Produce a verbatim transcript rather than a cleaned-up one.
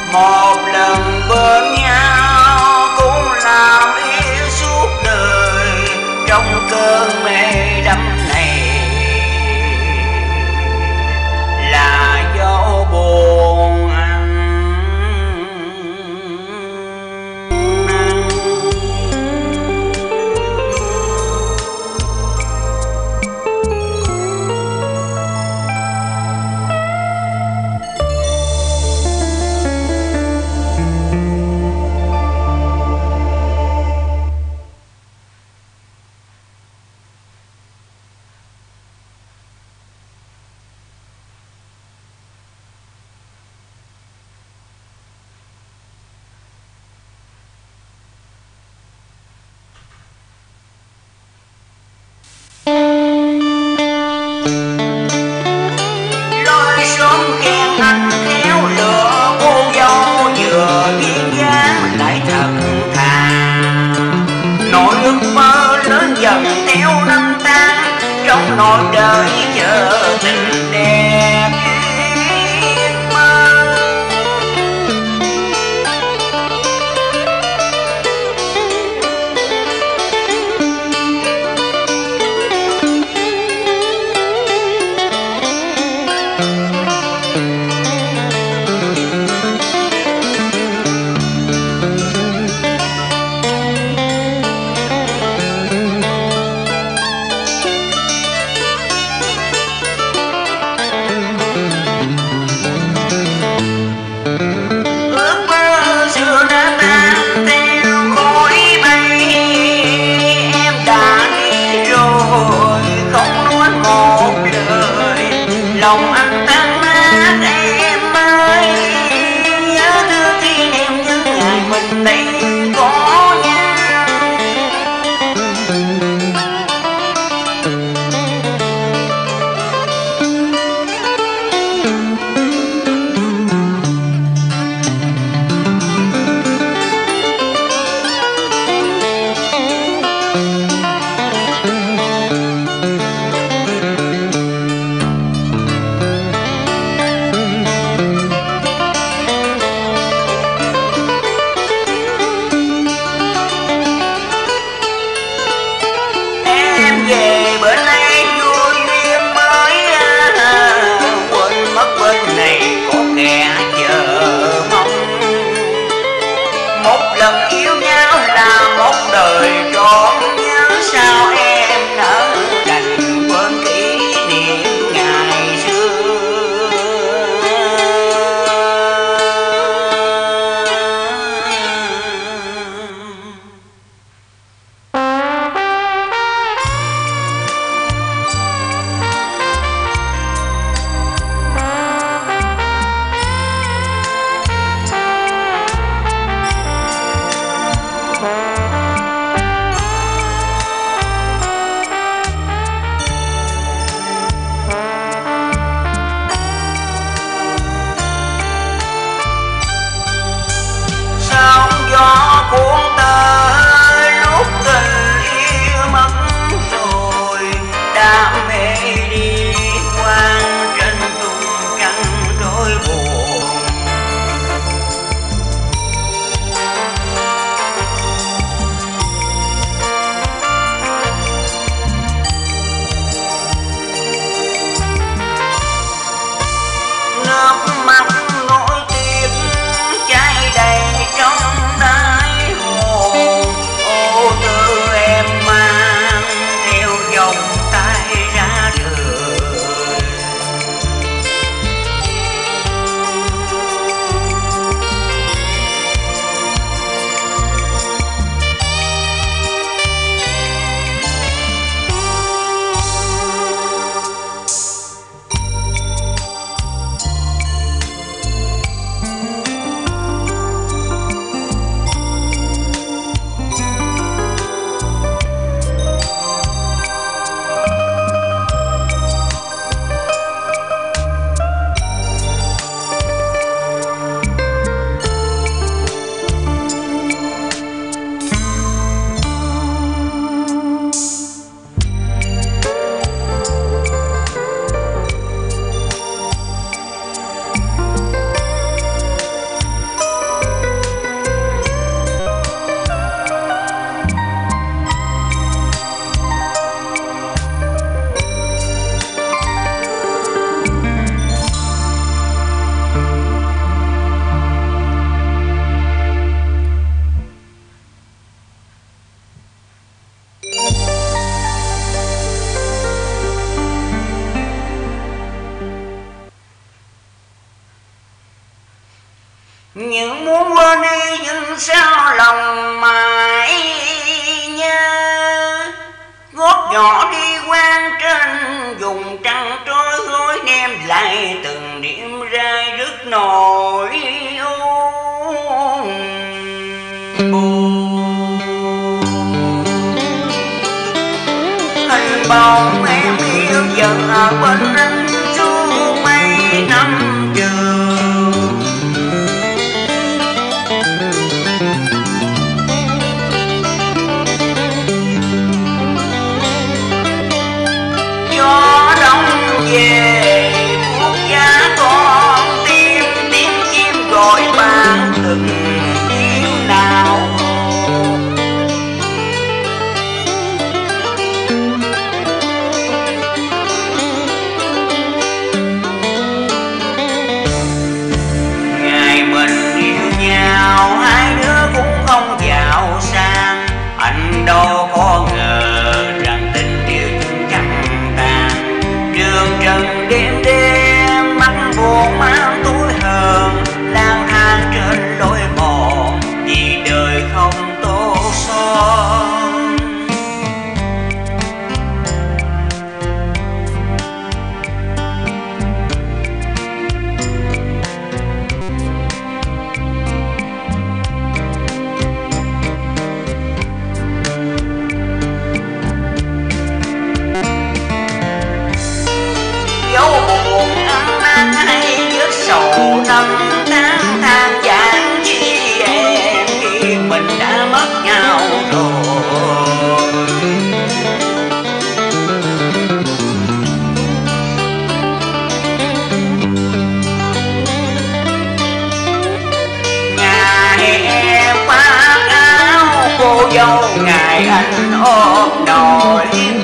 một lần bên nhau cũng làm yêu suốt đời. Trong cơn mê đắm này là dấu buồn ăn năn. Lối xóm khen anh khéo lựa, cô dâu vừa duyên dáng lại thật thà. Nỗi ước mơ lớn dần theo năm tháng, trong nỗi đời chờ tình đẹp duyên mơ. những muốn quên đi nhưng sao lòng mãi nhớ. Gót nhỏ đi quan trên vùng trăng trôi gối đem lại từng điểm rai rất nổi hình bóng em yêu dần ở bên anh suốt mấy năm trường. Gió đông về quốc gia con tim tiếng chim gọi bạn từng chim nào. Ngày mình yêu nhau hai đứa cũng không giàu sang, anh đâu có ngờ rằng tình yêu chẳng tàn. Đường trần đêm đêm mắt buồn mang túi hờn, lang thang trên lối mòn vì đời không tô son. Dẫu buồn ăn năn hay vết sầu năm tháng than vãn chi em khi mình đã mất nhau rồi. Ngày em khoác áo cô dâu, ngày anh ôm đòi